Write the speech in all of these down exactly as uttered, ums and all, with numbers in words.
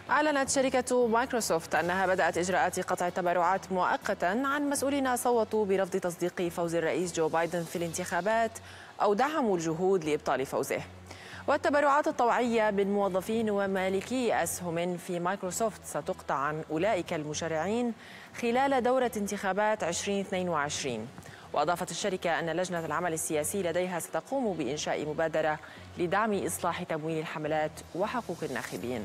أعلنت شركة مايكروسوفت أنها بدأت إجراءات قطع التبرعات مؤقتا عن مسؤولين صوتوا برفض تصديق فوز الرئيس جو بايدن في الانتخابات أو دعموا الجهود لإبطال فوزه. والتبرعات الطوعية من موظفين ومالكي أسهم في مايكروسوفت ستقطع عن أولئك المشرعين خلال دورة انتخابات ألفين واثنين وعشرين. وأضافت الشركة أن لجنة العمل السياسي لديها ستقوم بإنشاء مبادرة لدعم إصلاح تمويل الحملات وحقوق الناخبين.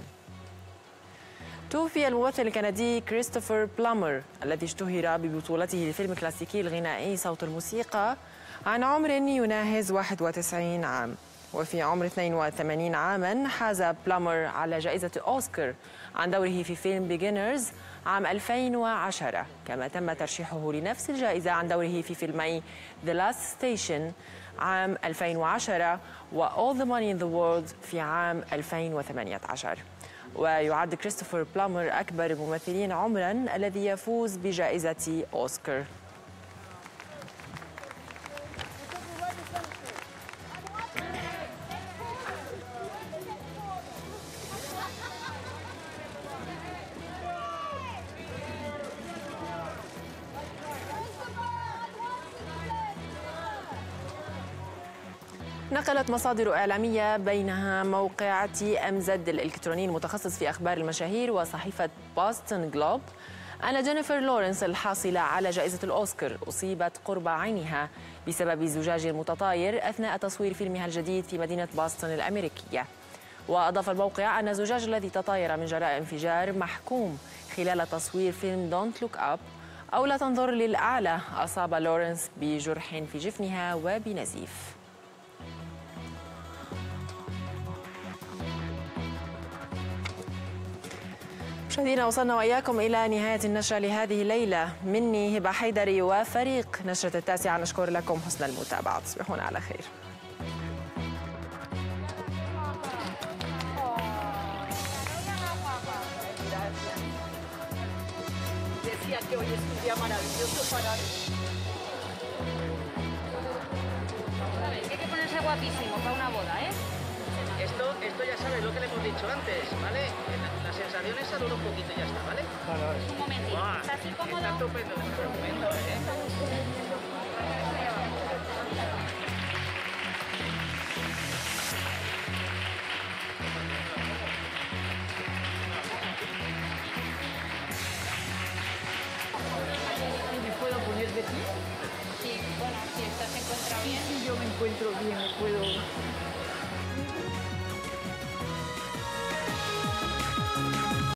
توفي الممثل الكندي كريستوفر بلامر الذي اشتهر ببطولته للفيلم الكلاسيكي الغنائي صوت الموسيقى عن عمر يناهز واحد وتسعين عام. وفي عمر اثنين وثمانين عاما حاز بلامر على جائزة أوسكار عن دوره في فيلم بيجينرز عام ألفين وعشرة، كما تم ترشيحه لنفس الجائزة عن دوره في فيلمي The Last Station عام ألفين وعشرة و All the Money in the World في عام ألفين وثمانية عشر. ويعد كريستوفر بلامر أكبر الممثلين عمراً الذي يفوز بجائزة أوسكار. نقلت مصادر إعلامية بينها موقع تي إم زد الإلكتروني المتخصص في أخبار المشاهير وصحيفة بوستن جلوب أن جينيفر لورنس الحاصلة على جائزة الأوسكار أصيبت قرب عينها بسبب الزجاج المتطاير أثناء تصوير فيلمها الجديد في مدينة بوسطن الأمريكية. وأضاف الموقع أن الزجاج الذي تطاير من جراء انفجار محكوم خلال تصوير فيلم دونت لوك أب أو لا تنظر للأعلى أصاب لورنس بجرح في جفنها وبنزيف. مشاهدينا، وصلنا وإياكم إلى نهاية النشرة لهذه الليلة. مني هبة حيدري وفريق نشرة التاسعة نشكر لكم حسن المتابعة. تصبحون على خير. Hay que ponerse guapísimo para una boda, ¿eh? Esto, esto ya sabes lo que le hemos dicho antes, ¿vale? La, la sensación esa dura un poquito y ya está, ¿vale? Vale, vale. Un momentito. Buah, ¿Estás incómodo? está estupendo, está estupendo, ¿eh? ¿Me puedo poner de pie? Sí, bueno, si estás se encuentra bien. Sí, yo me encuentro bien, me puedo...